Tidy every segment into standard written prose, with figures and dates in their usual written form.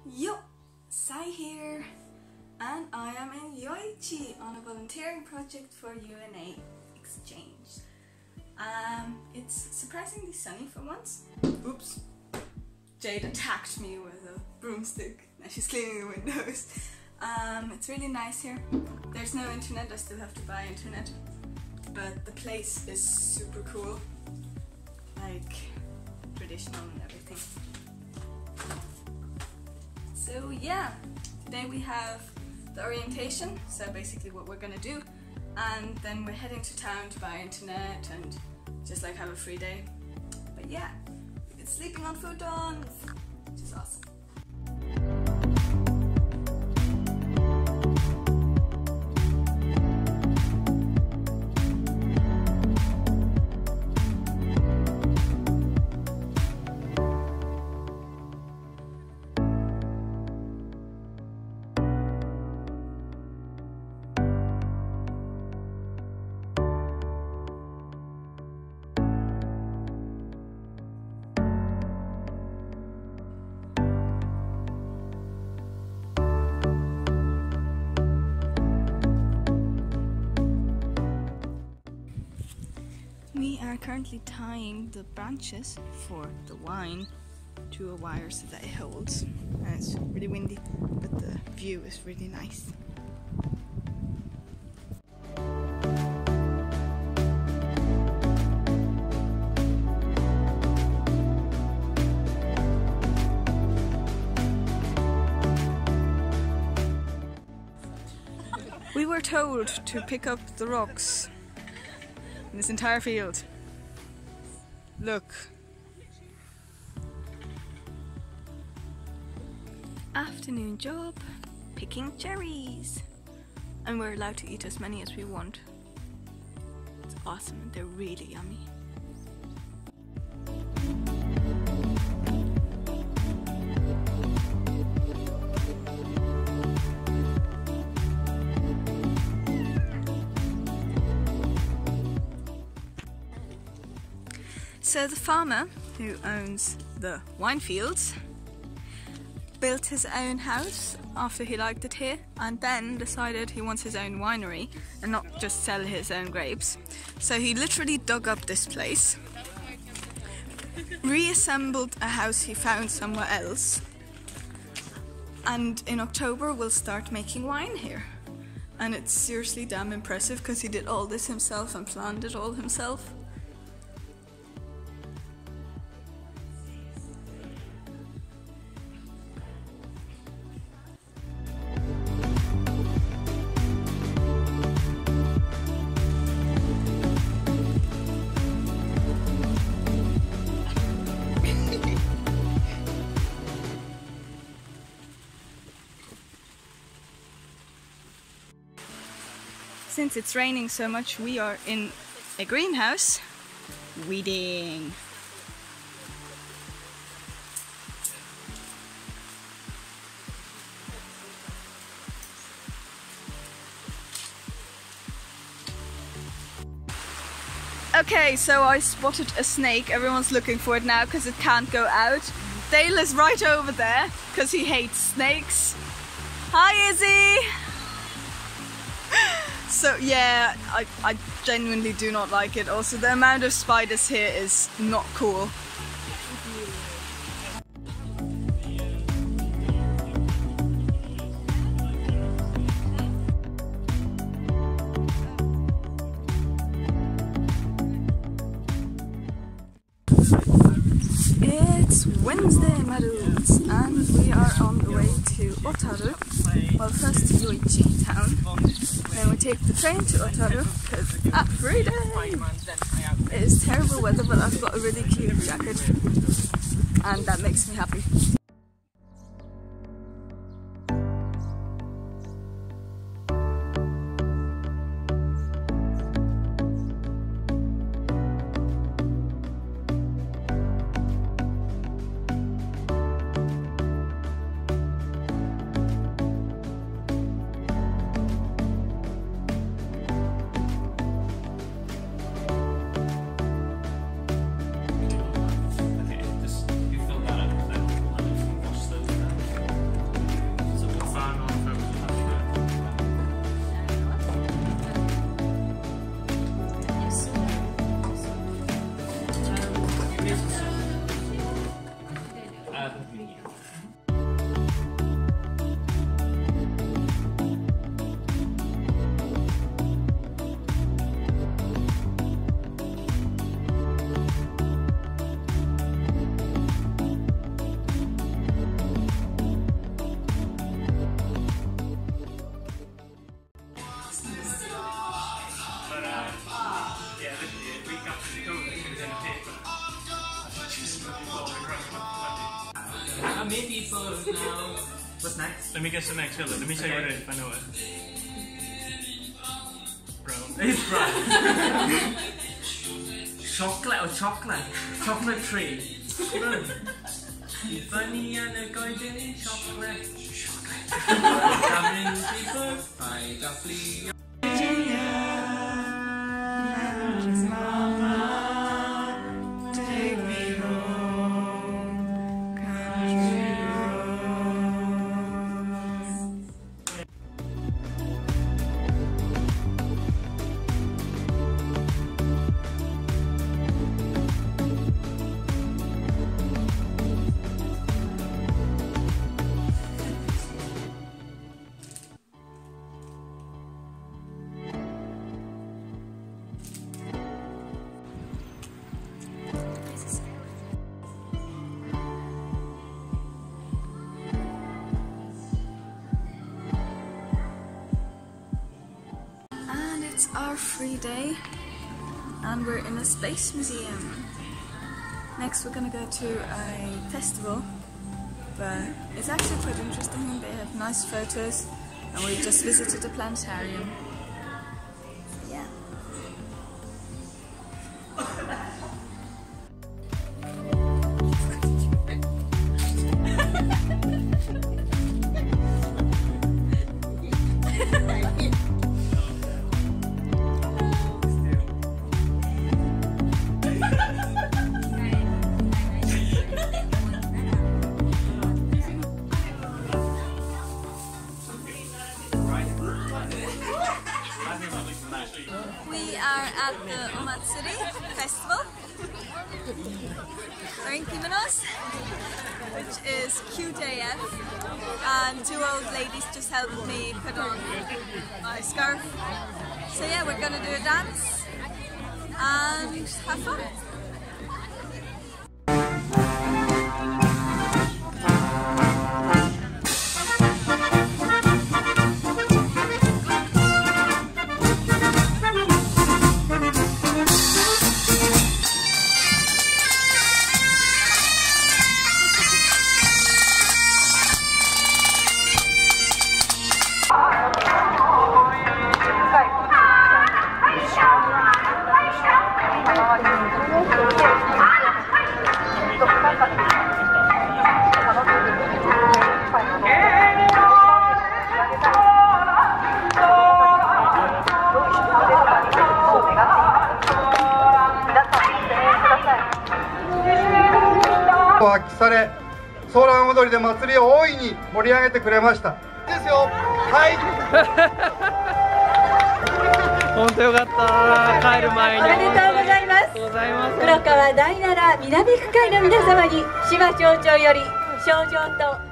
Yo, Sai here, and I am in Yoichi on a volunteering project for UNA exchange. It's surprisingly sunny for once. Oops, Jade attacked me with a broomstick. Now she's cleaning the windows. It's really nice here. There's no internet, I still have to buy internet, but the place is super cool, like traditional and everything. So yeah, today we have the orientation, so basically what we're gonna do, and then we're heading to town to buy internet and just like have a free day. But yeah, it's sleeping on futons, which is awesome. We are currently tying the branches for the wine to a wire so that it holds. And it's really windy, but the view is really nice. We were told to pick up the rocks in this entire field. Look. Afternoon job, picking cherries. And we're allowed to eat as many as we want. It's awesome and they're really yummy. So the farmer who owns the wine fields built his own house after he liked it here, and then decided he wants his own winery and not just sell his own grapes. So he literally dug up this place, reassembled a house he found somewhere else, and in October we'll start making wine here. And it's seriously damn impressive because he did all this himself and planned it all himself. Since it's raining so much, we are in a greenhouse weeding. Okay, so I spotted a snake. Everyone's looking for it now because it can't go out. Dale is right over there because he hates snakes. Hi, Izzy! So yeah, I genuinely do not like it. Also, the amount of spiders here is not cool. It's Wednesday, my dudes, and we are on the way to Otaru. Well, first to Yoichi town, then we take the train to Otaru, because free day! It is terrible weather, but I've got a really cute jacket, and that makes me happy. What's next? Let me guess the next color. Let me say what it is if I know it. Brown. It's brown. Chocolate or chocolate? Chocolate tree. Bunny and a golden chocolate. Coming deeper by the flea. It's our free day and we're in a space museum. Next we're gonna go to a festival, but it's actually quite interesting and they have nice photos, and we just visited the planetarium. So, yeah. We are at the Omatsuri festival, wearing kimonos, which is cute AF, and two old ladies just helped me put on my scarf. So yeah, we're gonna do a dance and have fun. 発揮され、ソーラン踊りで祭りを大いに盛り上げてくれました。ですよ。はい。 本当よかった。帰る前に。 おめでとうございます。黒川第7南区会の皆様に芝町長より賞状と。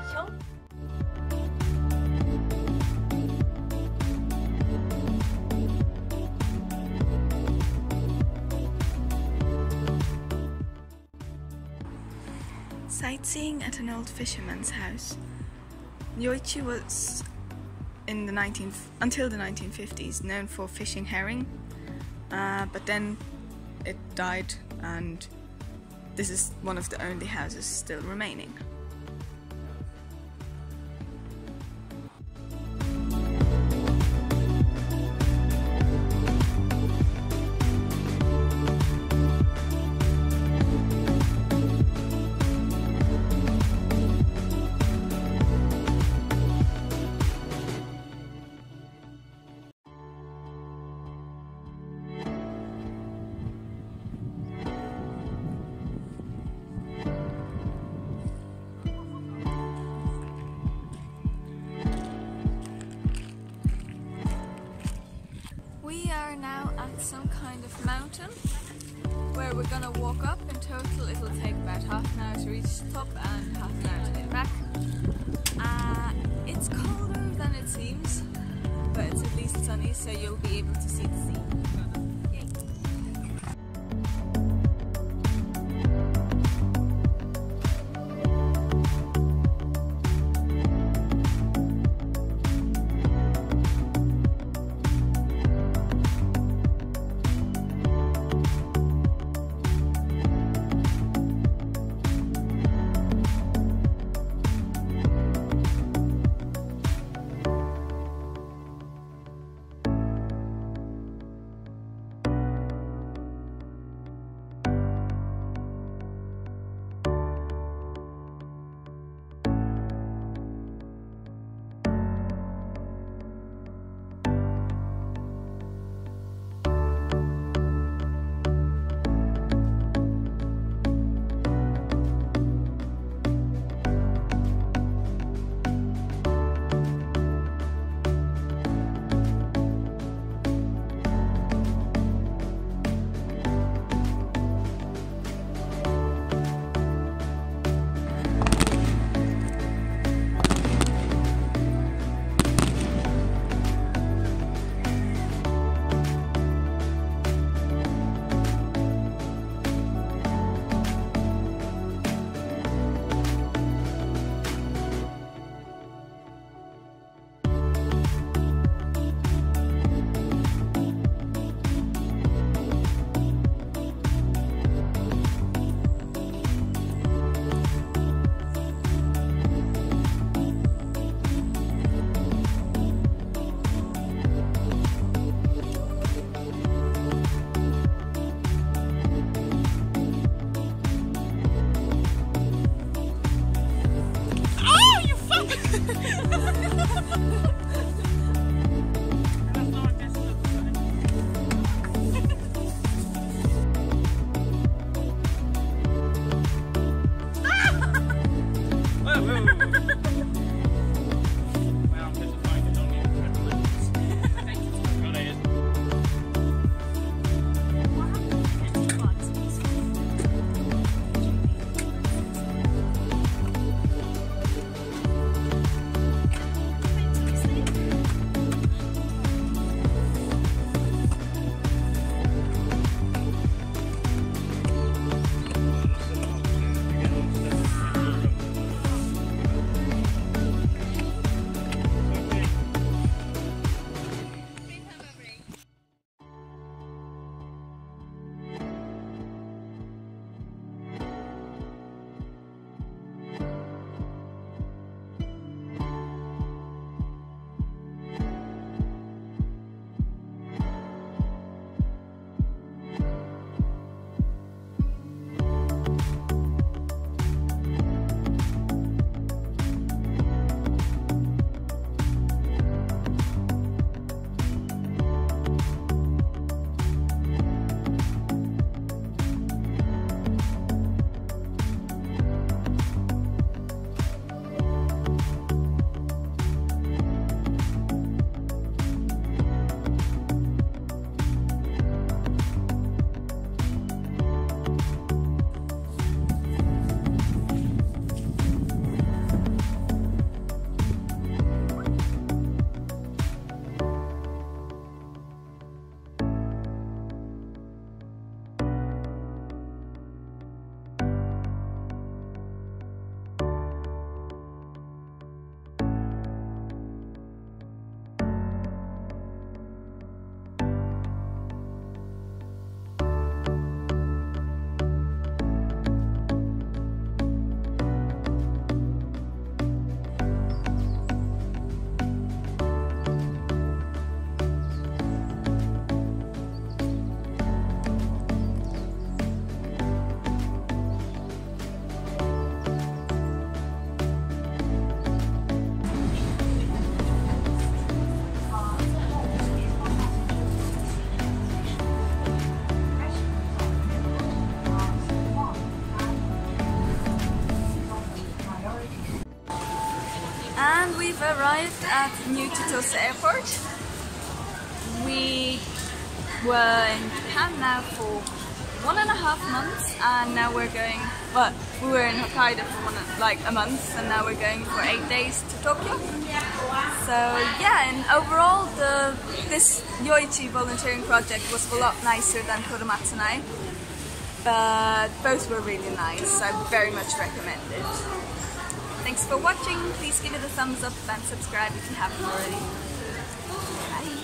Sightseeing at an old fisherman's house. Yoichi was until the 1950s known for fishing herring, but then it died, and this is one of the only houses still remaining. We are now at some kind of mountain where we're gonna walk up. In total it'll take about half an hour to reach the top and half an hour to get back. It's colder than it seems, but it's at least sunny, so you'll be able to see the sea. Yay. And we've arrived at New Chitose Airport. We were in Japan now for 1.5 months, and now we're going, well, we were in Hokkaido for like a month, and now we're going for 8 days to Tokyo. So yeah, and overall this Yoichi volunteering project was a lot nicer than Kodomatsunai, but both were really nice. I very much recommend it. Thanks for watching. Please give it a thumbs up and subscribe if you haven't already. Bye.